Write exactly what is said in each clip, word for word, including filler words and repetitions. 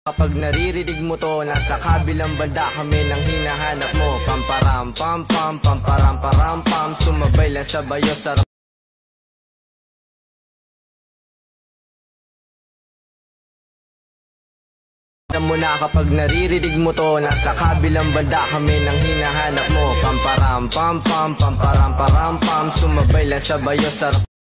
Kapag naririnig mo to, nasa kabilang banda kami nang hinahanap mo. Pamparam pam pam pamparam param pam, sumabay lang sabayo sa alam mo na kapag naririnig mo to, nasa kabilang banda kami nang hinahanap mo. Pamparam pam pam pamparam param pam, sumabay lang sabayo sa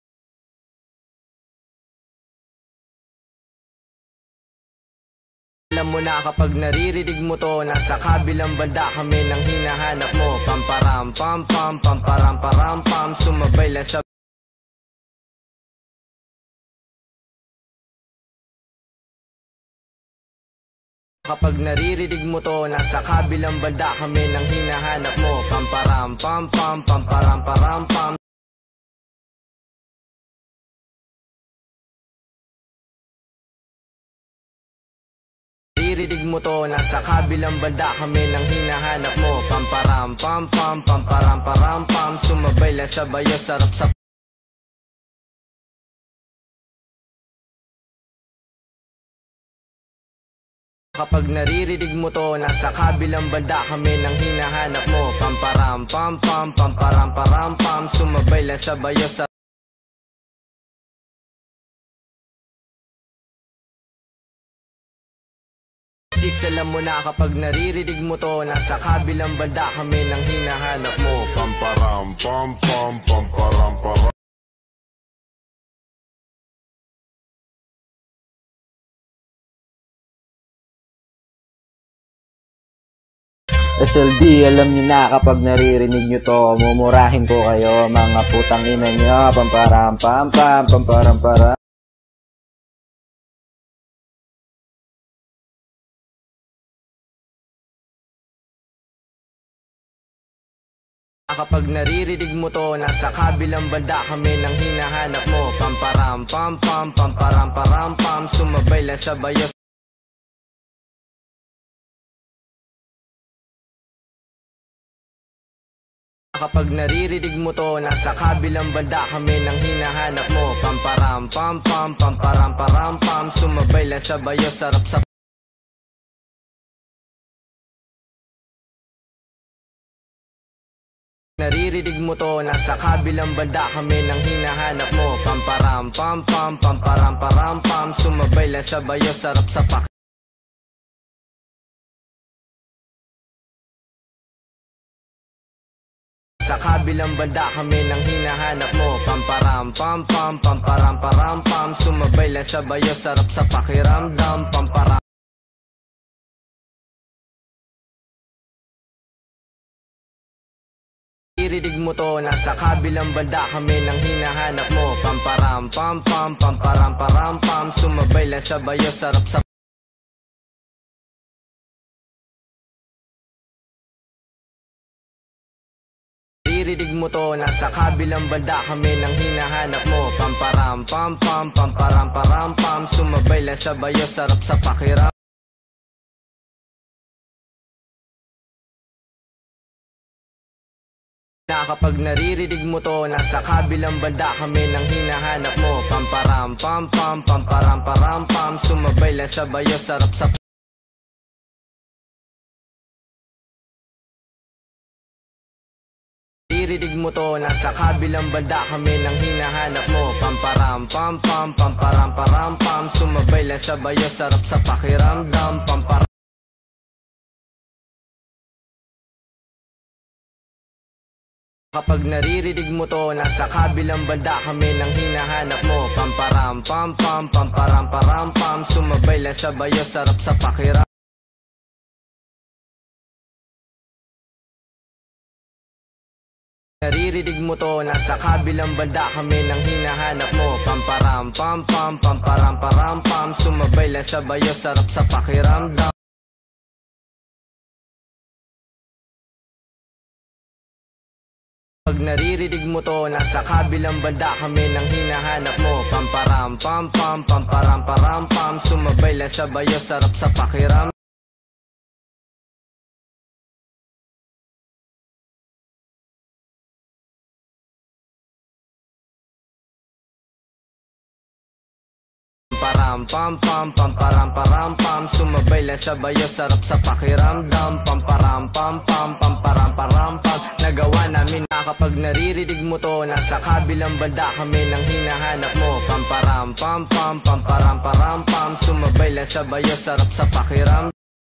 alam mo na kapag naririnig mo to, nasa kabilang banda kami nang hinahanap mo. Pamparam pam pam pamparam param pam, sumabay lang sa kapag naririnig mo to, nasa kabilang banda kami nang hinahanap mo. Pamparam pam pam pamparam param pam. Naririnig mo to, nasa kabilang banda kami nang hinahanap mo. Pamparam pam pam pamparam param pam, sumabay lang sabayo sarap sa kapag naririnig mo to, nasa kabilang banda kami nang hinahanap mo. Pamparam pam pam pamparam param pam, sumabay lang sabayo sa six. Alam mo na kapag naririnig mo to, nasa kabilang banda kami nang hinahanap mo. Pamparam pam pam pamparam param. S L D, alam nyo na kapag naririnig nyo to, mumurahin ko kayo, mga putang ina nyo. Pamparam pam pam pamparam param. Kapag naririnig mo to, nasa kabilang banda kami nang hinahanap mo. Pamparam pam pam pamparam param pam, sumabay lang sabayo kapag naririnig mo to, nasa kabilang banda kami nang hinahanap mo. Pamparam pam pam pamparam param pam, sumabay lang sabayo sarap sa naririnig mo to, nasa kabilang banda kami nang hinahanap mo. Pamparam pam pam pamparam param pam, sumabay lang sabayo sarap sa pak sa kabilang banda kami nang hinahanap mo. Pamparam pam pam pamparam param pam, sumabay lang sabayo sarap sa pakiramdam. Pamparam naririnig mo to, nasa kabilang banda kami nang hinahanap mo. Pamparam pam pam pamparam param pam, sumabay lang sabayo sarap sa naririnig mo to, nasa kabilang banda kami nang hinahanap mo. Pamparam pam pam pamparam param pam, sumabay lang sabayo sarap sa pakiram na kapag naririnig mo to, nasa kabilang banda kami nang hinahanap mo. Pamparam pam pam pamparam param pam, sumabay lang sabayo sarap sa naririnig mo to, nasa kabilang banda kami nang hinahanap mo. Pamparam pam pam pamparam param pam, sumabay lang sabayo sarap sa pakiramdam. Pamparam kapag naririnig mo to, nasa kabilang banda kami nang hinahanap mo. Pamparam pam pam pamparam param pam, sumabay lang sabayo sarap sa pakiram naririnig mo to, nasa kabilang banda kami nang hinahanap mo. Pamparam pam pam pamparam param pam, sumabay lang sabayo sarap sa pakiramdam. Pag naririnig mo to, nasa kabilang banda kami nang hinahanap mo. Pamparam pam pam pamparam param pam, sumabay lang sabayo sarap sa pakiram pamparam pamparam pam pam pamparam param pam sumabay lang sabayo sarap sa pakiramdam pamparam pam pam pamparam param pam nagawa namin na kapag naririnig mo to nasa kabilang banda kami nang hinahanap mo pamparam pam pam pamparam param pam sumabay lang sabayo sarap sa pakiramdam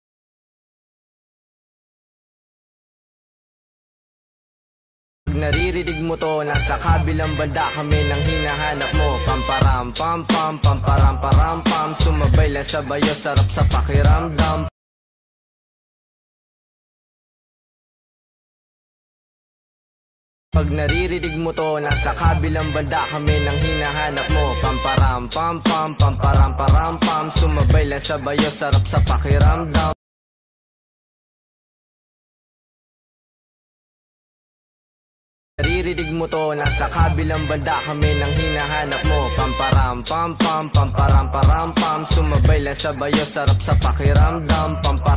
naririnig mo to nasa kabilang banda kami nang hinahanap mo pamparam pam pam pamparam param pam sumabay lang sabayo sarap sa pakiramdam pag naririnig mo to nasa kabilang banda kami nang hinahanap mo pamparam pam pam pamparam param pam sumabay lang sabayo sarap sa pakiramdam naririnig mo to nasa kabilang banda kami nang hinahanap mo pamparam pam pam pamparam param pam sumabay lang sabayo sarap sa pakiramdam pamparam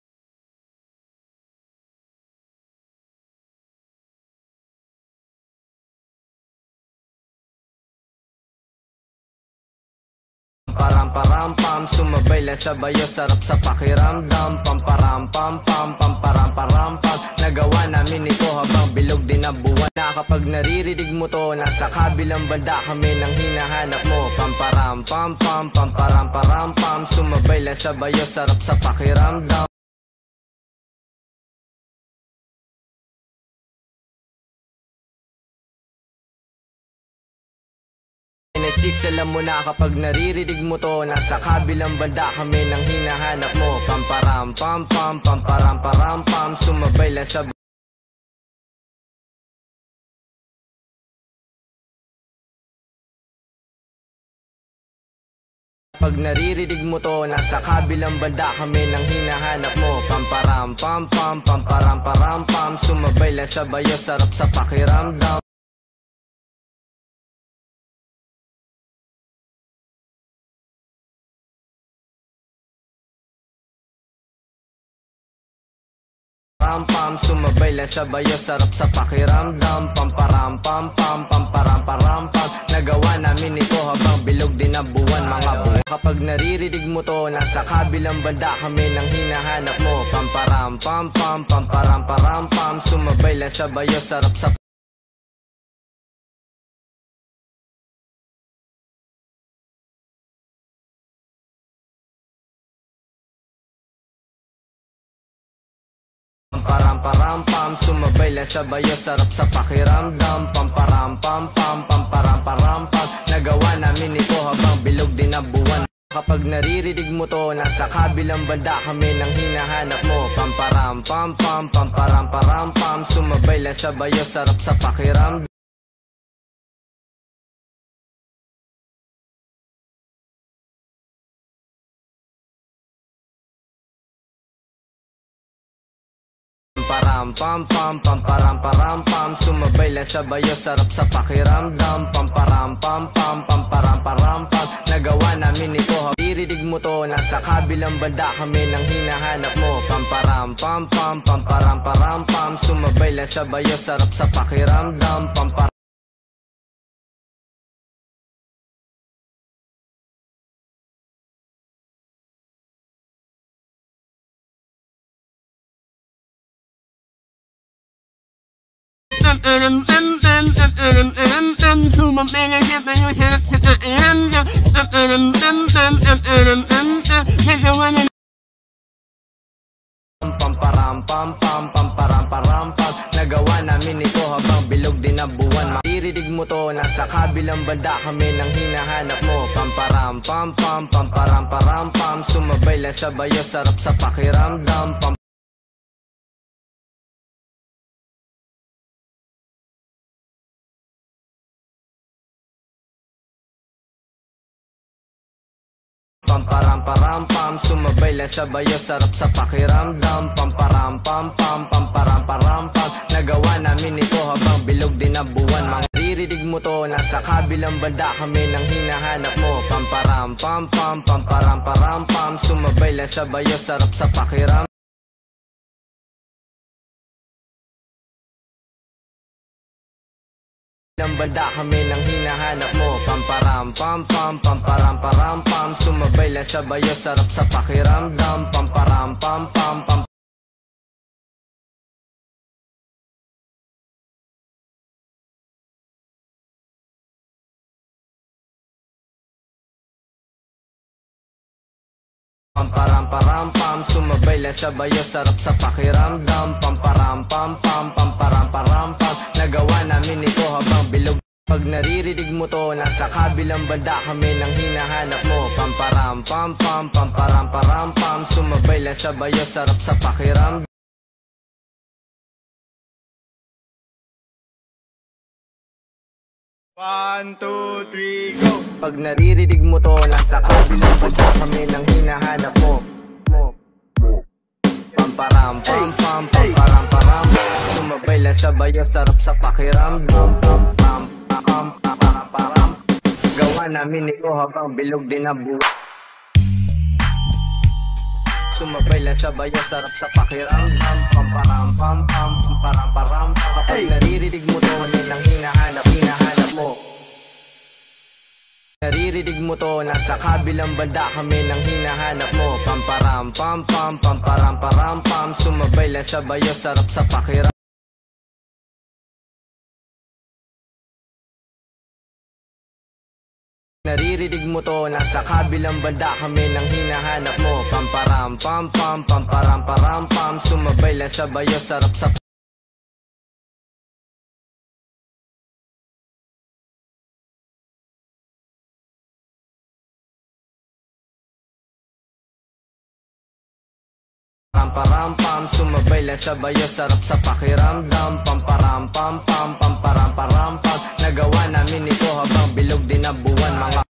param param pam sumabay lang sabayo sarap sa pakiramdam pamparam pam pam pamparam param pam nagawa namin ito habang bilog din ang buwan na kapag naririnig mo to nasa kabilang banda kami nang hinahanap mo pamparam pam pam pamparam param pam sumabay lang sabayo sarap sa pakiramdam six alam mo na kapag naririnig mo to nasa kabilang banda kami nang hinahanap mo pamparam pam pam pamparam param pam sumabay lang sa pag naririnig mo to nasa kabilang banda kami nang hinahanap mo pamparam pam pam pamparam param pam sumabay lang sabayo sarap sa pakiramdam pam pam sumabay lang sabayo sarap sa pakiramdam pamparam pam pam pamparam param pam nagawa namin ito habang bilog din ang buwan mga buwan kapag naririnig mo to nasa kabilang banda kami nang hinahanap mo pamparam pam pam pamparam param pam sumabay lang sabayo sarap sa pamparam param pam sumabay lang sabayo sarap sa pakiramdam pamparam pam pam pamparam param pam nagawa namin ito habang bilog din ang buwan kapag naririnig mo to nasa kabilang banda kami nang hinahanap mo pamparam pam pam pamparam param pam sumabay lang sabayo sarap sa pakiramdam param pam pam pamparam param pam sumabay lang sabayo sarap sa pakiramdam pamparam pam pam pamparam param pam nagawa namin ito naririnig mo to nasa kabilang banda kami nang hinahanap mo pamparam pam pam pamparam param pam sumabay lang sabayo sarap sa pakiramdam pamparam pamparam pam pam pamparam param pam nagawa namin ito habang bilog din ang buwan maririnig mo to nasa kabilang banda kami nang hinahanap mo pamparam pam pam pamparam param pam sumabay lang sabayo sarap sa pakiramdam pam pamparam param pam sumabay lang sabayo sarap sa pakiramdam pamparam pam pam pamparam param pam nagawa namin ito habang bilog din ang buwan maririnig mo to nasa kabilang banda kami nang hinahanap mo pamparam pam pam pamparam param pam sumabay lang sabayo sarap sa pakiramdam kabilang banda kami nang hinahanap mo. Pamparam pam pam pamparam param pam, sumabay lang sa bayo, sarap sa pakiramdam. Pamparam pam pam pam. Pamparam param pam, sumabay lang sa bayo, sarap sa pakiramdam. Pamparam pam pam pamparam param pam, nagawa namin ito habang bilog. Pag naririnig mo to, nasa kabilang banda kami nang hinahanap mo. Pamparam pam pam pamparam param pam, sumabay lang sa bayo, sarap sa pakiramdam. One, two, three, go! Pag naririnig mo to, nasa kabilang banda kami nang hinahanap mo. Pamparam pam pam pamparam param, sumabay lang sa bayo, sarap sa pakiramdam. Pam pam pam pamparam param, gawa namin ito habang bilog din ang buwan. Sumabay lang sa bayo, sarap sa pakiramdam. Pamparam pam pam pamparam param. Kapag naririnig mo to, kami nang hinahanap, hinahanap mo. Naririnig mo to, nasa kabilang banda kami nang hinahanap mo. Pamparam pam pam pamparam param pam, sumabay lang sa bayo, sarap sa pakiramdam. Naririnig mo to, nasa kabilang banda kami nang hinahanap mo. Pamparam pam pam pamparam param pam, sumabay lang sa bayo, sarap sa pamparam pam, sumabay lang sa bayo, sarap sa pakiramdam. Pamparam pam pam pamparam param pam, nagawa namin ito habang bilog din ang buwan. Mga